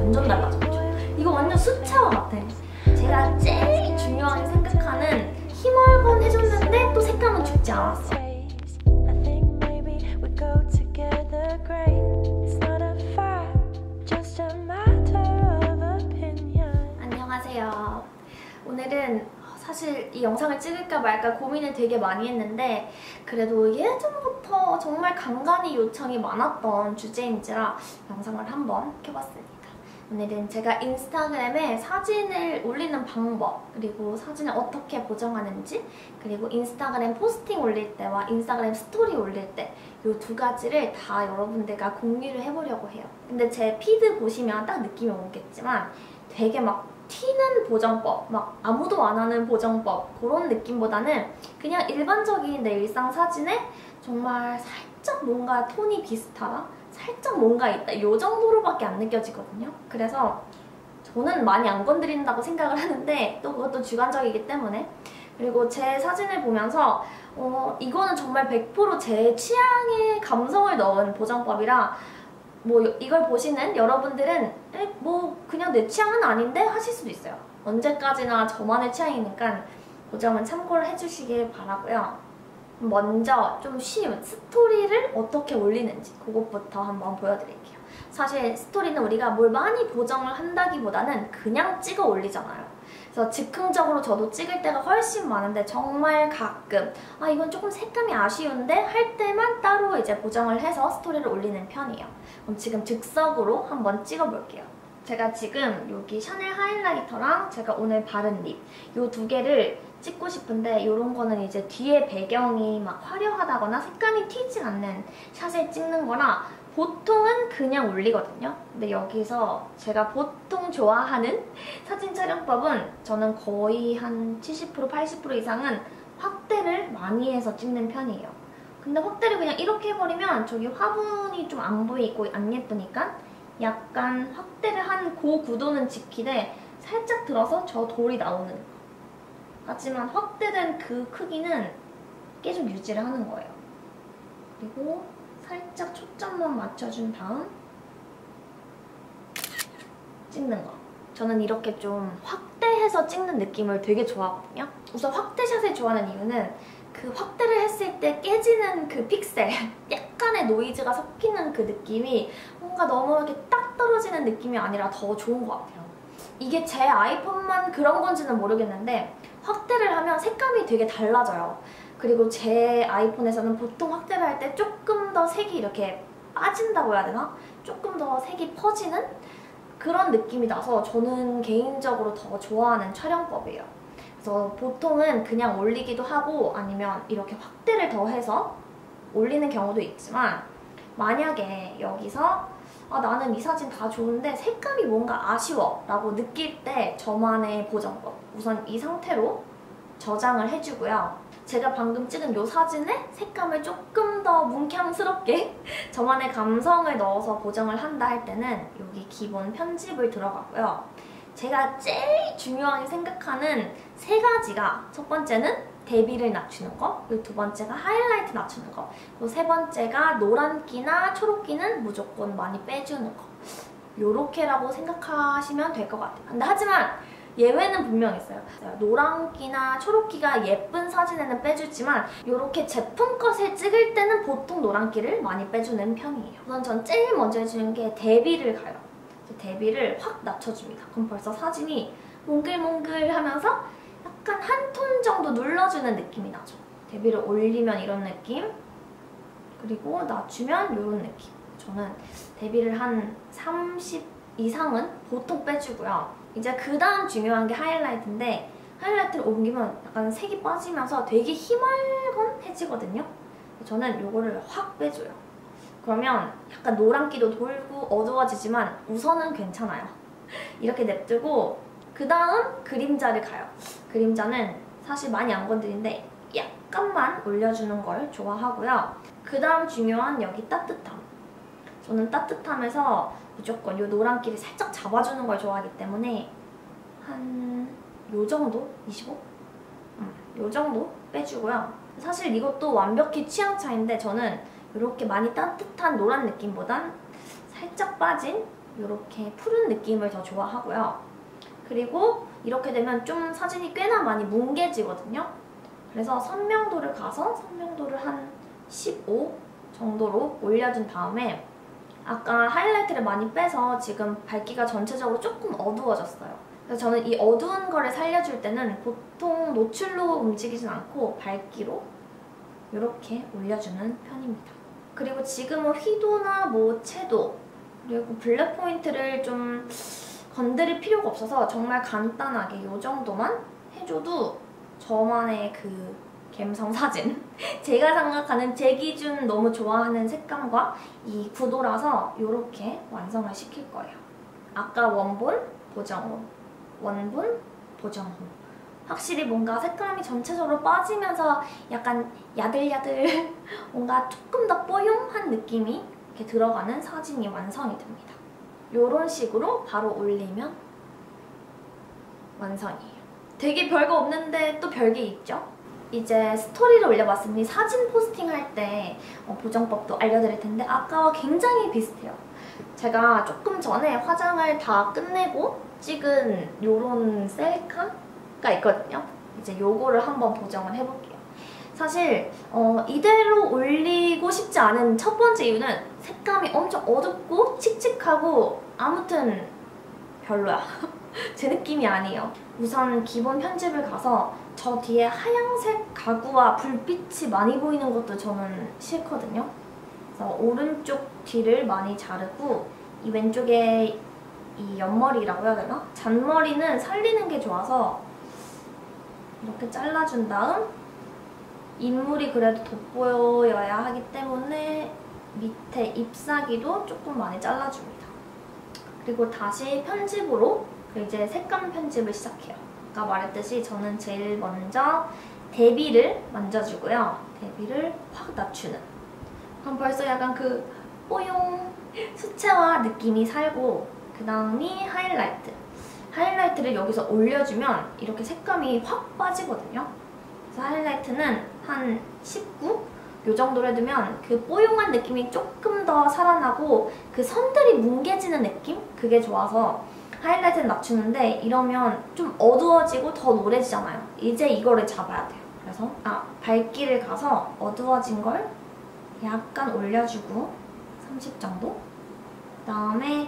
완전 달라졌죠. 이거 완전 수채화 같아. 제가 제일 중요하게 생각하는 힘얼건 해줬는데 또 색감은 죽지 않았어. 안녕하세요. 오늘은 사실 이 영상을 찍을까 말까 고민을 되게 많이 했는데 그래도 예전부터 정말 간간히 요청이 많았던 주제인지라 영상을 한번 켜봤습니다. 오늘은 제가 인스타그램에 사진을 올리는 방법, 그리고 사진을 어떻게 보정하는지, 그리고 인스타그램 포스팅 올릴 때와 인스타그램 스토리 올릴 때 이 두 가지를 다 여러분들과 공유를 해보려고 해요. 근데 제 피드 보시면 딱 느낌이 오겠지만 되게 막 튀는 보정법, 막 아무도 안 하는 보정법 그런 느낌보다는 그냥 일반적인 내 일상 사진에 정말 살짝 뭔가 톤이 비슷하다? 살짝 뭔가 있다. 이 정도로밖에 안 느껴지거든요. 그래서 저는 많이 안 건드린다고 생각을 하는데 또 그것도 주관적이기 때문에 그리고 제 사진을 보면서 이거는 정말 100% 제 취향의 감성을 넣은 보정법이라 뭐 이걸 보시는 여러분들은 뭐 그냥 내 취향은 아닌데 하실 수도 있어요. 언제까지나 저만의 취향이니까 보정은 참고를 해주시길 바라고요. 먼저 좀 쉬운 스토리를 어떻게 올리는지 그것부터 한번 보여드릴게요. 사실 스토리는 우리가 뭘 많이 보정을 한다기보다는 그냥 찍어 올리잖아요. 그래서 즉흥적으로 저도 찍을 때가 훨씬 많은데 정말 가끔 이건 조금 색감이 아쉬운데 할 때만 따로 이제 보정을 해서 스토리를 올리는 편이에요. 그럼 지금 즉석으로 한번 찍어볼게요. 제가 지금 여기 샤넬 하이라이터랑 제가 오늘 바른 립 이 두 개를 찍고 싶은데 이런 거는 이제 뒤에 배경이 막 화려하다거나 색감이 튀지 않는 샷을 찍는 거라 보통은 그냥 올리거든요. 근데 여기서 제가 보통 좋아하는 사진 촬영법은 저는 거의 한 70% 80% 이상은 확대를 많이 해서 찍는 편이에요. 근데 확대를 그냥 이렇게 해버리면 저기 화분이 좀 안 보이고 안 예쁘니까 약간 확대를 한 그 구도는 지키되 살짝 들어서 저 돌이 나오는 거. 하지만 확대된 그 크기는 계속 유지를 하는 거예요. 그리고 살짝 초점만 맞춰준 다음 찍는 거. 저는 이렇게 좀 확대해서 찍는 느낌을 되게 좋아하거든요. 우선 확대샷을 좋아하는 이유는 그 확대를 했을 때 깨지는 그 픽셀, 약간의 노이즈가 섞이는 그 느낌이 뭔가 너무 이렇게 딱 떨어지는 느낌이 아니라 더 좋은 것 같아요. 이게 제 아이폰만 그런 건지는 모르겠는데 확대를 하면 색감이 되게 달라져요. 그리고 제 아이폰에서는 보통 확대를 할 때 조금 더 색이 이렇게 빠진다고 해야 되나? 조금 더 색이 퍼지는 그런 느낌이 나서 저는 개인적으로 더 좋아하는 촬영법이에요. 그래서 보통은 그냥 올리기도 하고 아니면 이렇게 확대를 더해서 올리는 경우도 있지만 만약에 여기서 나는 이 사진 다 좋은데 색감이 뭔가 아쉬워 라고 느낄 때 저만의 보정법. 우선 이 상태로 저장을 해주고요. 제가 방금 찍은 이 사진에 색감을 조금 더 뭉캉스럽게 저만의 감성을 넣어서 보정을 한다 할 때는 여기 기본 편집을 들어가고요. 제가 제일 중요하게 생각하는 세 가지가 첫 번째는 대비를 낮추는 거, 그리고 두 번째가 하이라이트 낮추는 거, 그리고 세 번째가 노란기나 초록기는 무조건 많이 빼주는 거. 요렇게라고 생각하시면 될 것 같아요. 근데 하지만 예외는 분명 있어요. 노란기나 초록기가 예쁜 사진에는 빼주지만 이렇게 제품컷을 찍을 때는 보통 노란기를 많이 빼주는 편이에요. 우선 전 제일 먼저 해주는 게 대비를 가요. 대비를 확 낮춰줍니다. 그럼 벌써 사진이 몽글몽글하면서 약간 한 톤 정도 눌러주는 느낌이 나죠. 대비를 올리면 이런 느낌, 그리고 낮추면 이런 느낌. 저는 대비를 한 30 이상은 보통 빼주고요. 이제 그 다음 중요한 게 하이라이트인데 하이라이트를 옮기면 약간 색이 빠지면서 되게 희멀건해지거든요. 저는 이거를 확 빼줘요. 그러면 약간 노란기도 돌고 어두워지지만 우선은 괜찮아요. 이렇게 냅두고 그 다음 그림자를 가요. 그림자는 사실 많이 안 건드리는데 약간만 올려주는 걸 좋아하고요. 그 다음 중요한 여기 따뜻함. 저는 따뜻함에서 무조건 이 노란기를 살짝 잡아주는 걸 좋아하기 때문에 한 요 정도? 25? 요 정도 빼주고요. 사실 이것도 완벽히 취향 차이인데 저는 이렇게 많이 따뜻한 노란 느낌보단 살짝 빠진 이렇게 푸른 느낌을 더 좋아하고요. 그리고 이렇게 되면 좀 사진이 꽤나 많이 뭉개지거든요. 그래서 선명도를 가서 선명도를 한 15 정도로 올려준 다음에 아까 하이라이트를 많이 빼서 지금 밝기가 전체적으로 조금 어두워졌어요. 그래서 저는 이 어두운 거를 살려줄 때는 보통 노출로 움직이진 않고 밝기로 이렇게 올려주는 편입니다. 그리고 지금은 휘도나 뭐 채도 그리고 블랙 포인트를 좀 건드릴 필요가 없어서 정말 간단하게 이 정도만 해줘도 저만의 그 갬성 사진 제가 생각하는 제 기준 너무 좋아하는 색감과 이 구도라서 이렇게 완성을 시킬 거예요. 아까 원본, 보정호, 원본, 보정호 확실히 뭔가 색감이 전체적으로 빠지면서 약간 야들야들 뭔가 조금 더 뽀용한 느낌이 이렇게 들어가는 사진이 완성이 됩니다. 이런 식으로 바로 올리면 완성이에요. 되게 별거 없는데 또 별게 있죠? 이제 스토리를 올려봤으니 사진 포스팅할 때 보정법도 알려드릴 텐데 아까와 굉장히 비슷해요. 제가 조금 전에 화장을 다 끝내고 찍은 요런 셀카가 있거든요. 이제 요거를 한번 보정을 해볼게요. 사실 이대로 올리고 싶지 않은 첫 번째 이유는 색감이 엄청 어둡고 칙칙하고 아무튼 별로야. 제 느낌이 아니에요. 우선 기본 편집을 가서 저 뒤에 하얀색 가구와 불빛이 많이 보이는 것도 저는 싫거든요. 그래서 오른쪽 뒤를 많이 자르고 이 왼쪽에 이 옆머리라고 해야 되나? 잔머리는 살리는 게 좋아서 이렇게 잘라준 다음 인물이 그래도 돋보여야 하기 때문에 밑에 ip사귀도 조금 많이 잘라줍니다. 그리고 다시 편집으로 이제 색감 편집을 시작해요. 아까 말했듯이 저는 제일 먼저 대비를 만져주고요. 대비를 확 낮추는. 그럼 벌써 약간 그 뽀용 수채화 느낌이 살고 그 다음이 하이라이트. 하이라이트를 여기서 올려주면 이렇게 색감이 확 빠지거든요. 그래서 하이라이트는 한 19? 요 정도로 해두면 그 뽀용한 느낌이 조금 더 살아나고 그 선들이 뭉개지는 느낌? 그게 좋아서 하이라이트는 낮추는데 이러면 좀 어두워지고 더 노래지잖아요. 이제 이거를 잡아야 돼요. 그래서 밝기를 가서 어두워진 걸 약간 올려주고 30 정도? 그 다음에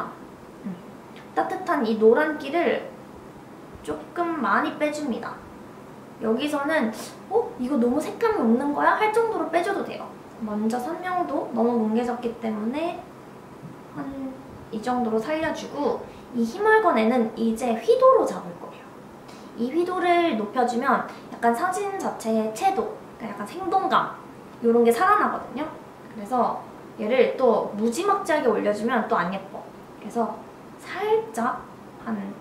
따뜻한 이 노란기를 조금 많이 빼줍니다. 여기서는 이거 너무 색감이 없는 거야? 할 정도로 빼줘도 돼요. 먼저 선명도 너무 뭉개졌기 때문에 한 이 정도로 살려주고 이 희멀건에는 이제 휘도로 잡을 거예요. 이 휘도를 높여주면 약간 사진 자체의 채도, 그러니까 약간 생동감 이런 게 살아나거든요. 그래서 얘를 또 무지막지하게 올려주면 또 안 예뻐. 그래서 살짝 한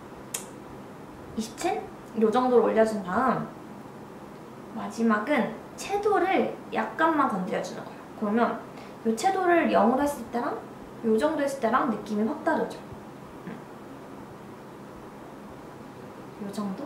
27? 이 정도로 올려준 다음 마지막은 채도를 약간만 건드려주는 거예요. 그러면 이 채도를 0으로 했을 때랑 이 정도 했을 때랑 느낌이 확 다르죠. 이 정도?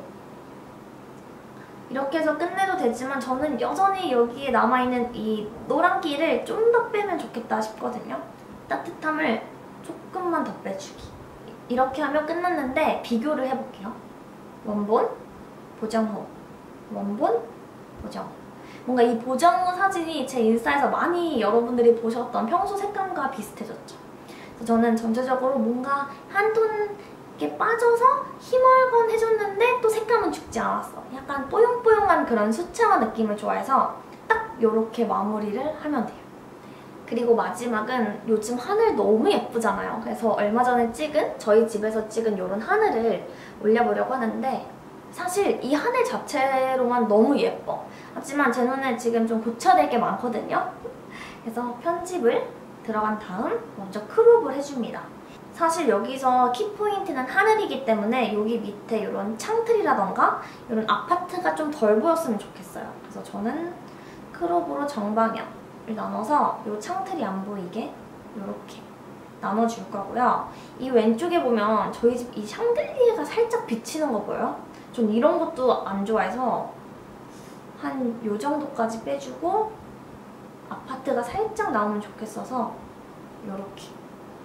이렇게 해서 끝내도 되지만 저는 여전히 여기에 남아있는 이 노란기를 좀 더 빼면 좋겠다 싶거든요. 따뜻함을 조금만 더 빼주기. 이렇게 하면 끝났는데 비교를 해볼게요. 원본, 보정호, 원본, 보정호. 뭔가 이 보정호 사진이 제 인스타에서 많이 여러분들이 보셨던 평소 색감과 비슷해졌죠. 그래서 저는 전체적으로 뭔가 한 톤 이렇게 빠져서 희멀건 해줬는데 또 색감은 죽지 않았어. 약간 뽀용뽀용한 그런 수채화 느낌을 좋아해서 딱 이렇게 마무리를 하면 돼요. 그리고 마지막은 요즘 하늘 너무 예쁘잖아요. 그래서 얼마 전에 저희 집에서 찍은 이런 하늘을 올려보려고 하는데 사실 이 하늘 자체로만 너무 예뻐. 하지만 제 눈에 지금 좀 고쳐야 될 게 많거든요. 그래서 편집을 들어간 다음 먼저 크롭을 해줍니다. 사실 여기서 키포인트는 하늘이기 때문에 여기 밑에 이런 창틀이라던가 이런 아파트가 좀 덜 보였으면 좋겠어요. 그래서 저는 크롭으로 정방향을 나눠서 이 창틀이 안 보이게 이렇게 나눠줄 거고요. 이 왼쪽에 보면 저희 집 이 샹들리에가 살짝 비치는 거 보여요? 전 이런 것도 안 좋아해서 한 요 정도까지 빼주고 아파트가 살짝 나오면 좋겠어서 이렇게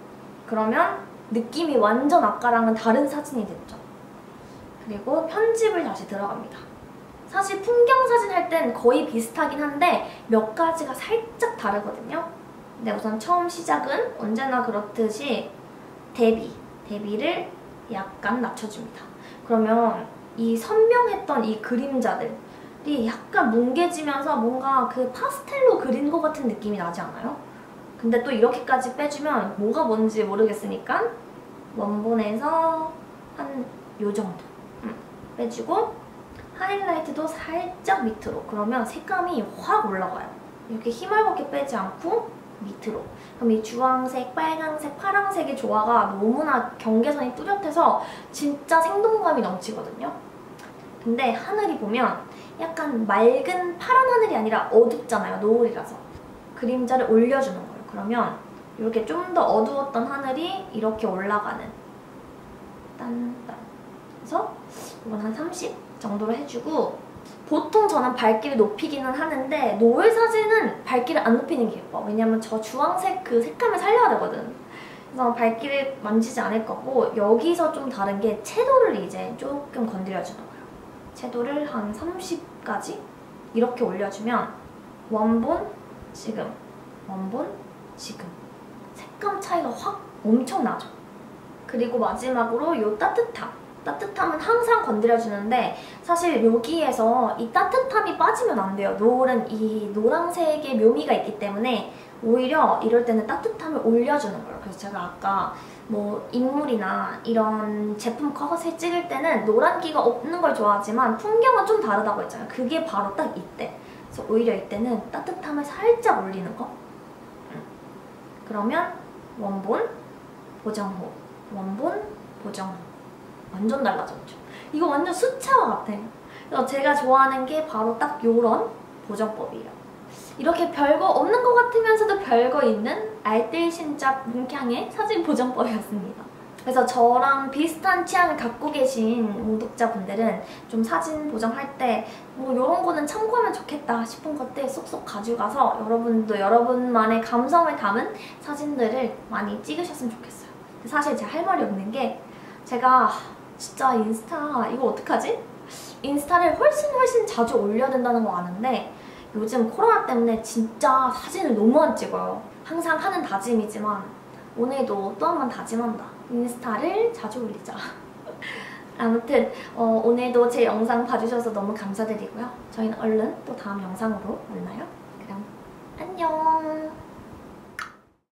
그러면 느낌이 완전 아까랑은 다른 사진이 됐죠. 그리고 편집을 다시 들어갑니다. 사실 풍경 사진 할 땐 거의 비슷하긴 한데 몇 가지가 살짝 다르거든요. 근데 우선 처음 시작은 언제나 그렇듯이 대비를 약간 낮춰줍니다. 그러면 이 선명했던 이 그림자들이 약간 뭉개지면서 뭔가 그 파스텔로 그린 것 같은 느낌이 나지 않아요? 근데 또 이렇게까지 빼주면 뭐가 뭔지 모르겠으니까 원본에서 한 요 정도 빼주고 하이라이트도 살짝 밑으로. 그러면 색감이 확 올라가요. 이렇게 힘을그렇게 빼지 않고 밑으로. 그럼 이 주황색, 빨강색, 파랑색의 조화가 너무나 경계선이 뚜렷해서 진짜 생동감이 넘치거든요. 근데 하늘이 보면 약간 맑은 파란 하늘이 아니라 어둡잖아요. 노을이라서. 그림자를 올려주는 거예요. 그러면 이렇게 좀 더 어두웠던 하늘이 이렇게 올라가는 딴딴. 그래서 이건 한 30 정도로 해주고, 보통 저는 밝기를 높이기는 하는데 노을 사진은 밝기를 안 높이는 게 예뻐. 왜냐면 저 주황색 그 색감을 살려야 되거든. 그래서 밝기를 만지지 않을 거고, 여기서 좀 다른 게 채도를 이제 조금 건드려주는 거예요. 채도를 한 30까지 이렇게 올려주면 원본, 지금, 원본, 지금 색감 차이가 확 엄청 나죠. 그리고 마지막으로 이 따뜻함은 항상 건드려주는데 사실 여기에서 이 따뜻함이 빠지면 안 돼요. 노을은 이 노란색의 묘미가 있기 때문에 오히려 이럴 때는 따뜻함을 올려주는 거예요. 그래서 제가 아까 뭐 인물이나 이런 제품 컷을 찍을 때는 노란기가 없는 걸 좋아하지만 풍경은 좀 다르다고 했잖아요. 그게 바로 딱 이때. 그래서 오히려 이때는 따뜻함을 살짝 올리는 거. 그러면 원본, 보정호, 원본, 보정호. 완전 달라졌죠. 이거 완전 수채화 같아요. 그래서 제가 좋아하는 게 바로 딱 요런 보정법이에요. 이렇게 별거 없는 것 같으면서도 별거 있는 알뜰신작 문캉의 사진 보정법이었습니다. 그래서 저랑 비슷한 취향을 갖고 계신 구독자분들은 좀 사진 보정할 때 뭐 이런 거는 참고하면 좋겠다 싶은 것들 쏙쏙 가져가서 여러분도 여러분만의 감성을 담은 사진들을 많이 찍으셨으면 좋겠어요. 근데 사실 제가 할 말이 없는 게, 제가 진짜 인스타 이거 어떡하지? 인스타를 훨씬 자주 올려야 된다는 거 아는데 요즘 코로나 때문에 진짜 사진을 너무 안 찍어요. 항상 하는 다짐이지만 오늘도 또 한 번 다짐한다. 인스타를 자주 올리자. 아무튼 오늘도 제 영상 봐주셔서 너무 감사드리고요. 저희는 얼른 또 다음 영상으로 만나요.